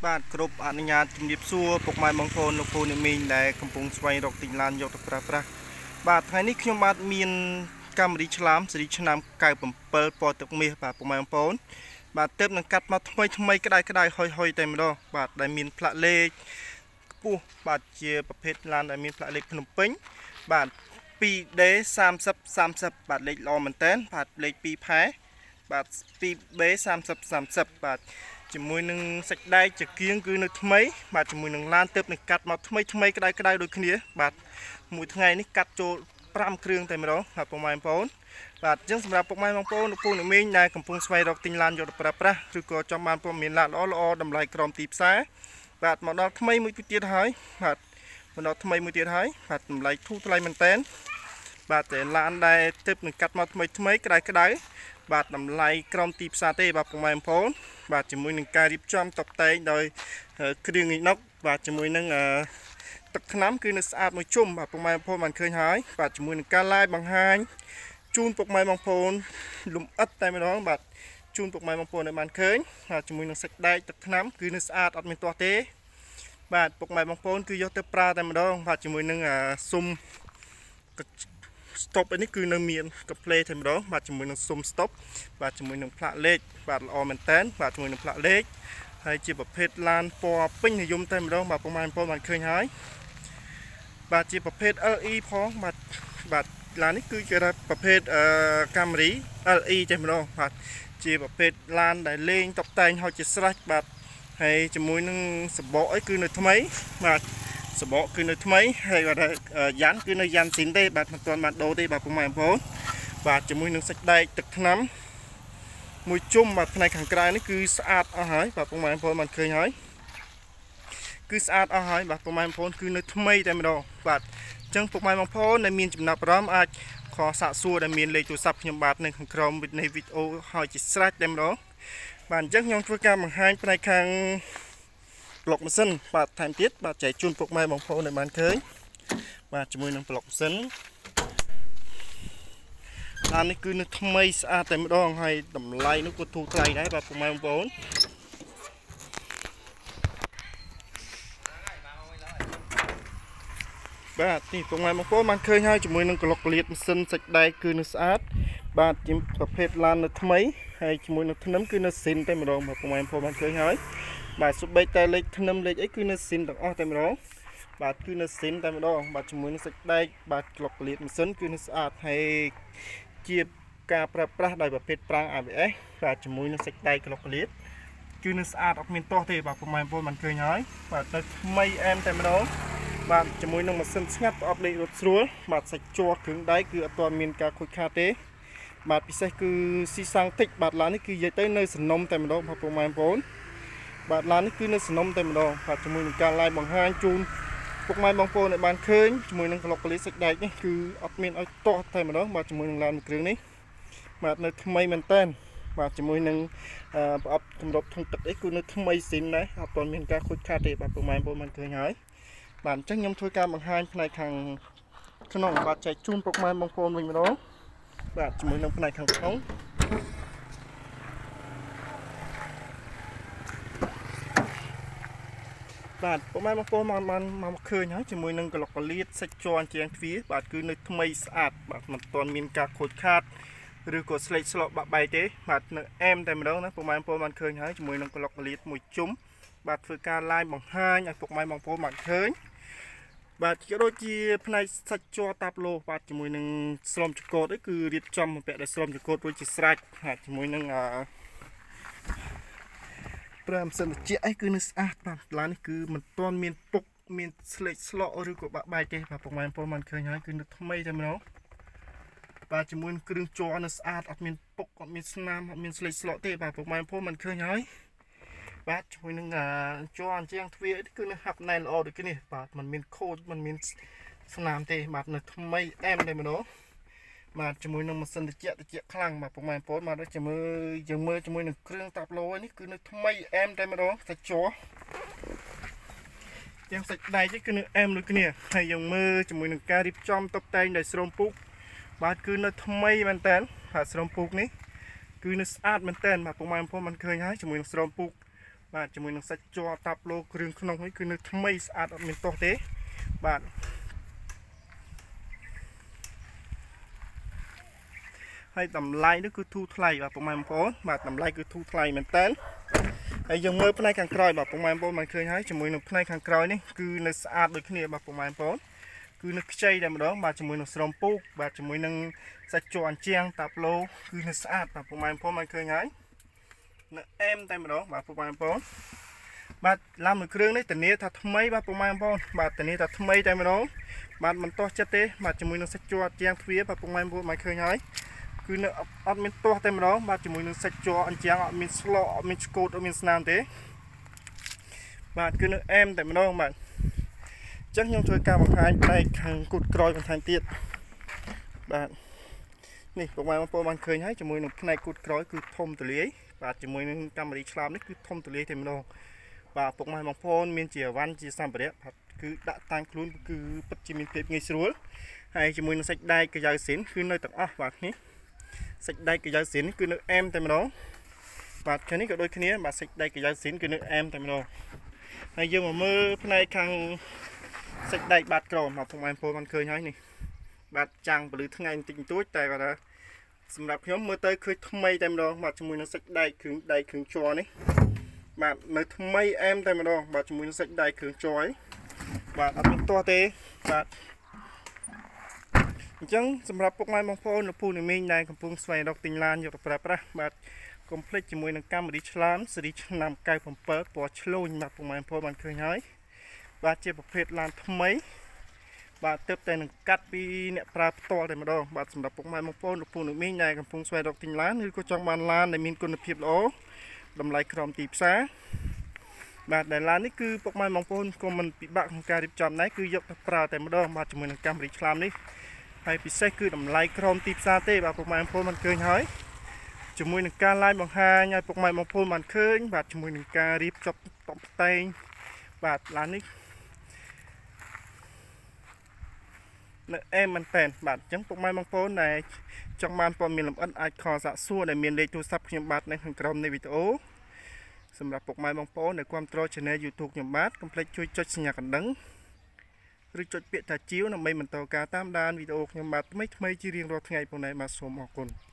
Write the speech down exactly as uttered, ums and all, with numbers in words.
បាទគ្រប់អនុញ្ញាតជំរាបសួរពុកម៉ែបងប្អូនលោកពូអ្នកមីងដែលកំពុងស្វែងរកទិញឡានយកទៅប្រើប្រាស់បាទថ្ងៃនេះខ្ញុំបាទមានកាមេរ៉ាឆ្លាមស៊េរីឆ្នាំកៅbảyពណ៌ទឹកមាសបាទពុកម៉ែបងប្អូនបាទទើបនឹងកាត់មកថ្មីថ្មីក្តៅក្តៅហុយហុយតែម្ដងបាទដែលមានផ្លាកលេខខ្ពស់បាទជាប្រភេទឡានដែលមានផ្លាកលេខភ្នំពេញបាទ two D 30 30បាទលេខល្អមែនតើបាទលេខtwoផែបាទ two B 30 30បាទជាមួយនឹងសាច់ដែកចង្គៀងគឺនៅថ្មីបាទជាមួយនឹងឡានទើបនឹងកាត់មកថ្មីថ្មីក្តៅក្តៅដូចគ្នាបាទមួយថ្ងៃនេះកាត់ចូលfiveគ្រឿងតែម្ដងបាទពុកម៉ែបងប្អូនបាទអញ្ចឹងសម្រាប់ពុកម៉ែបងប្អូនលោកពូអ្នកមីងដែលកំពុងស្វែងរកទិញឡានយកទៅប្រើប្រាស់ឬក៏ចង់បានព័ត៌មានឡានល្អល្អតម្លៃក្រោមទីផ្សារបាទមកដល់ថ្មីមួយទៀតហើយបាទមកដល់ថ្មីមួយទៀតហើយបាទតម្លៃធូរថ្លៃមែនតើបាទតែឡានដែលទើបនឹងកាត់មកថ្មីថ្មីក្តៅក្តៅបាទតម្លៃក្រោមទីផ្សារទេបាទពុកម៉ែបងប្អូនបាទជាមួយនឹងការរៀបចំតុបតែងដោយគ្រឿងញញឹកបាទជាមួយនឹងទឹកថ្នាំគឺនៅស្អាតមួយជុំបាទពុកម៉ែបងប្អូនបានឃើញហើយបាទជាមួយនឹងការ live បង្ហាញជូនពុកម៉ែបងប្អូនលំអិតតែម្ដងបាទជូនពុកម៉ែបងប្អូនឲ្យបានឃើញបាទជាមួយនឹងសាច់ដែកទឹកថ្នាំគឺនៅស្អាតអត់មានទាស់ទេបាទពុកម៉ែបងប្អូនគឺយកទៅប្រើតែម្ដងបាទជាមួយនឹងស៊ុំstop នេះគឺនៅមានកាផ្លេតែម្ដងបាទជាមួយនឹងស៊ុំ stop បាទជាមួយនឹងផ្លាកលេខបាទល្អមែនតើបាទជាមួយនឹងផ្លាកលេខហើយជាប្រភេទឡានពណ៌ពេញនិយមតែម្ដងបាទពុកម៉ែបងប្អូនបានឃើញហើយបាទជាប្រភេទ L E ផងបាទបាទឡាននេះគឺជាប្រភេទកាមេរ៉ា L E តែម្ដងបាទជាប្រភេទឡានដែលលេងតុបតែងហើយជាស្រេចបាទហើយជាមួយនឹងសបកអីគឺនៅថ្មីបាទសបកគឺនៅថ្មីហើយបាទយ៉ាន់គឺនៅយ៉ាន់ស៊ីនទេបាទមិនទាន់បានដូរទេបាទពុកម៉ែបងប្អូនបាទជាមួយនឹងសាច់ដែកទឹកថ្នាំមួយជុំបាទផ្នែកខាងក្រៅនេះគឺស្អាតអស់ហើយបាទពុកម៉ែបងប្អូនបានឃើញហើយគឺស្អាតអស់ហើយបាទពុកម៉ែបងប្អូនគឺនៅថ្មីតែម្ដងបាទអញ្ចឹងពុកម៉ែបងប្អូនដែលមានចំណាប់អារម្មណ៍អាចខលសាកសួរដែលមានលេខទូរស័ព្ទខ្ញុំបាទនៅខាងក្រោមនៃវីដេអូហើយជាស្រេចតែម្ដងបាទអញ្ចឹងខ្ញុំធ្វើការបង្ហាញផ្នែកខាងប្លុកម៉ាស៊ីនបាទថែមទៀតបាទចែកជូនពុកម៉ែបងប្អូនឲ្យបានឃើញបាទជាមួយនឹងប្លុកម៉ាស៊ីនឡាននេះគឺនៅថ្មីស្អាតតែម្ដងហើយតម្លៃនោះក៏ធូរថ្លៃដែរបាទពុកម៉ែបងប្អូនបាទនេះពុកម៉ែបងប្អូនបានឃើញហើយជាមួយនឹងក្លុកក្លៀតម៉ាស៊ីនសាច់ដែកគឺនៅស្អាតបាទជាប្រភេទឡាននៅថ្មីហើយជាមួយនឹងធ្នឹមគឺនៅស៊ីនតែម្ដងបាទពុកម៉ែបងប្អូនបានឃើញហើយបាទសុបីតែលេខធ្នឹមលេខអីគឺនៅស៊ីនទាំងអស់តែម្ដងបាទគឺនៅស៊ីនតែម្ដងបាទជាមួយនឹងសាច់ដែកបាទក្លុកក្លៀតម៉ាស៊ីនគឺនៅស្អាតហើយជាការប្រើប្រាស់ដោយប្រភេទប្រាំង A B S បាទជាមួយនឹងសាច់ដែកក្លុកក្លៀតគឺនៅស្អាតអត់មានទាស់ទេបាទពុកម៉ែបងប្អូនបានឃើញហើយបាទនៅថ្មីអែមតែម្ដងបាទជាមួយនឹងម៉ាស៊ីនស្ងាត់ប្រអប់លេខរត់ស្រួលបាទសាច់ជាប់គ្រឿងដែកគឺអត់ទាន់មានការខូចខាតទេបាទពិសេសគឺស៊ីសាំងតិចបាទឡាននេះគឺនិយាយទៅនៅសំណុំតែម្ដងបាទពុកម៉ែបងប្អូនបាទឡាននេះគឺនៅសំណុំតែម្ដងបាទជាមួយនឹងការ live បង្ហាញជូនពុកម៉ែបងប្អូនឲ្យបានឃើញជាមួយនឹងក្លុកក្លៀតសាច់ដែកនេះគឺអត់មានឲ្យទាស់តែម្ដងបាទជាមួយនឹងឡានមួយគ្រឿងនេះបាទនៅថ្មីមែនតើបាទជាមួយនឹងប្រអប់គម្របធុងទឹកអីគឺនៅថ្មីស៊ីនដែរអត់ទាន់មានការខូចខាតទេបាទពុកម៉ែបងប្អូនបានឃើញហើយបាទអញ្ចឹងខ្ញុំធ្វើការបង្ហាញផ្នែកខាងក្នុងបាទចែកជូនពុកម៉ែបងប្អូនវិញម្ដងបាទជាមួយនឹងផ្នែកខាងក្នុងបាទពុកម៉ែបងប្អូនបានបានមកឃើញហើយជាមួយនឹងក្លុកក្លៀតសាច់ជាន់ជាងទ្វារបាទគឺនៅថ្មីស្អាតបាទមិនទាន់មានការខូចខាតឬក៏ស្លេកស្លកបាក់បែកទេបាទនៅអែមតែម្ដងណាពុកម៉ែបងប្អូនបានឃើញហើយជាមួយនឹងក្លុកក្លៀតមួយជុំបាទធ្វើការ live បង្ហាញឲ្យពុកម៉ែបងប្អូនបានឃើញបាទក៏ដូចជាផ្នែកសាច់ជាប់តាប់ឡូបាទជាមួយនឹងស្រោមចង្កូតនេះគឺរៀបចំបំពាក់ដោយស្រោមចង្កូតរួចជាស្រេចបាទជាមួយនឹងអឺប្រើម៉ាស៊ីនត្រជាក់អីគឺនៅស្អាតបាទឡាននេះគឺមិនទាន់មានពុកមានស្លេកស្លកឬក៏បាក់បែកទេបាទពុកម៉ែបងប្អូនបានឃើញហើយគឺនៅថ្មីតែម្ដងបាទជាមួយនឹងគ្រឿងជ័រនៅស្អាតអត់មានពុកអត់មានស្នាមអត់មានស្លេកស្លកទេបាទពុកម៉ែបងប្អូនបានឃើញហើយបាទជាមួយនឹងជ័រអញ្ចឹងទ្វារគឺនៅហាប់ណែនល្អដូចនេះបាទมันមានខូចมันមានស្នាមទេបាទនៅថ្មីអែមតែម្ដងបាទជាមួយនឹងម៉ាស៊ីនត្រជាក់ត្រជាក់ខ្លាំងបាទពុកម៉ែបងប្អូនបាទយើងមើលយើងមើលជាមួយនឹងគ្រឿងតាប់ឡូនេះគឺនៅថ្មីអែមតែម្ដងសាច់ជ័រទាំងសាច់ដែកនេះគឺនៅអែមដូចគ្នាហើយយើងមើលជាមួយនឹងការរៀបចំតុបតែងដោយស្រោមពូកបាទគឺនៅថ្មីមែនតើបាទស្រោមពូកនេះគឺនៅស្អាតមែនតើបាទពុកម៉ែបងប្អូនបានឃើញហើយជាមួយនឹងស្រោមពូកបាទជាមួយនឹងសាច់ជ័រតាប់ឡូគ្រឿងក្នុងនេះគឺនៅថ្មីស្អាតអត់មានទាស់ទេបាទហើយតម្លៃនេះគឺធូរថ្លៃបាទពុកម៉ែបងប្អូនបាទតម្លៃគឺធូរថ្លៃមែនតើហើយយើងមើលផ្នែកខាងក្រោយបាទពុកម៉ែបងប្អូនបានឃើញហើយជាមួយនឹងផ្នែកខាងក្រោយនេះគឺនៅស្អាតដូចគ្នាបាទពុកម៉ែបងប្អូនគឺនៅខ្ចីតែម្ដងបាទជាមួយនឹងស្រោមពូកបាទជាមួយនឹងសាច់ជ័រអញ្ចាំងតាប់ឡូគឺនៅស្អាតបាទពុកម៉ែបងប្អូនបានឃើញហើយនៅអែមតែម្ដងបាទពុកម៉ែបងប្អូនបាទឡាំមួយគ្រឿងនេះធានាថាថ្មីបាទពុកម៉ែបងប្អូនបាទធានាថាថ្មីតែម្ដងបាទមិនទាស់ចិត្តទេបាទជាមួយនឹងសាច់ជ័រអញ្ចាំងទ្វាបាទពុកម៉ែបងប្អូនបានឃើញហើយគឺនៅអត់មានទាស់តែម្ដងបាទជាមួយនឹងសាច់ជ័រអញ្ចាំងអត់មានស្លអត់មានឆ្កូតអត់មានស្នាមទេបាទគឺនៅអែមតែម្ដងបាទអញ្ចឹងខ្ញុំធ្វើការបង្ហាញផ្នែកខាងគូតក្រោយបន្ថែមទៀតបាទនេះពុកម៉ែបងប្អូនបានឃើញហើយជាមួយនឹងផ្នែកគូតក្រោយគឺធំទូលាយបាទជាមួយនឹងកាមេរ៉ាឆ្លាមនេះគឺធំទូលាយតែម្ដងបាទពុកម៉ែបងប្អូនមានជាអវ៉ាន់ជាសម្ភារៈគឺដាក់តាំងខ្លួនគឺពិតជាមានភាពងាយស្រួលហើយជាមួយនឹងសាច់ដែកកាយ៉ៅស៊ីនគឺនៅទាំងអស់បាទនេះសាច់ដែកកាយ៉ៅស៊ីនគឺនៅអែមតែម្ដងបាទខាងនេះក៏ដូចគ្នាបាទសាច់ដែកកាយ៉ៅស៊ីនគឺនៅអែមតែម្ដងហើយយើងមកមើលផ្នែកខាងសាច់ដែកបាតក្រមបាទពុកម៉ែបងប្អូនបានឃើញហើយនេះបាទចាំងពលឺថ្ងៃបន្តិចបន្តួចតែគាត់ថាសម្រាប់ខ្ញុំមើលទៅឃើញថ្មីតែម្ដងបាទជាមួយនឹងសាច់ដែកគ្រឿងដែកគ្រឿងជ័រនេះបាទនៅថ្មីអែមតែម្ដងបាទជាមួយនឹងសាច់ដែកគ្រឿងជ័របាទអត់មានទាស់ទេបាទអញ្ចឹងសម្រាប់ពុកម៉ែបងប្អូននៅពូនីមីងដែលកំពុងស្វែងរកទិញឡានយកទៅប្រើប្រាស់បាទកុំភ្លេចជាមួយនឹងកាមេរ៉ាឆ្លាមស៊េរីឆ្នាំកៅbảyពណ៌ឆ្លូញបាទពុកម៉ែបងប្អូនបានឃើញហើយបាទជាប្រភេទឡានថ្មីបាទទើបតែនឹងកាត់ពីអ្នកប្រើផ្ទាល់តែម្ដងបាទសម្រាប់ពុកម៉ែបងប្អូននៅពូនីមីងដែលកំពុងស្វែងរកទិញឡានឬក៏ចង់បានឡានដែលមានគុណភាពល្អតម្លៃក្រោមទីផ្សារបាទដែលឡាននេះគឺពុកម៉ែបងប្អូនក៏មិនពិបាកក្នុងការរៀបចំដែរគឺយកទៅប្រើតែម្ដងបាទជាមួយនឹងកាមេរ៉ាឆ្លាមនេះហើយពិសេសគឺតម្លៃក្រោមទីផ្សារទេបាទពុកម៉ែបងប្អូនបានឃើញហើយជាមួយនឹងការ live បង្ហាញឲ្យពុកម៉ែបងប្អូនបានឃើញបាទជាមួយនឹងការរៀបចំតុបតែងបាទឡាននេះនៅអែមមែនតើបាទអញ្ចឹងពុកម៉ែបងប្អូនដែលចង់បានព័ត៌មានលម្អិតអាចខលសាកសួរដែលមានលេខទូរស័ព្ទខ្ញុំបាទនៅខាងក្រោមនៃវីដេអូសម្រាប់ពុកម៉ែបងប្អូនដែលគាំទ្រ Channel YouTube ខ្ញុំបាទកុំភ្លេចជួយចុចសញ្ញាកណ្ដឹងឬចុចពាក្យថាជាវដើម្បីបន្តការតាមដានវីដេអូខ្ញុំបាទថ្មីៗជារៀងរាល់ថ្ងៃផងដែរបាទសូមអរគុណ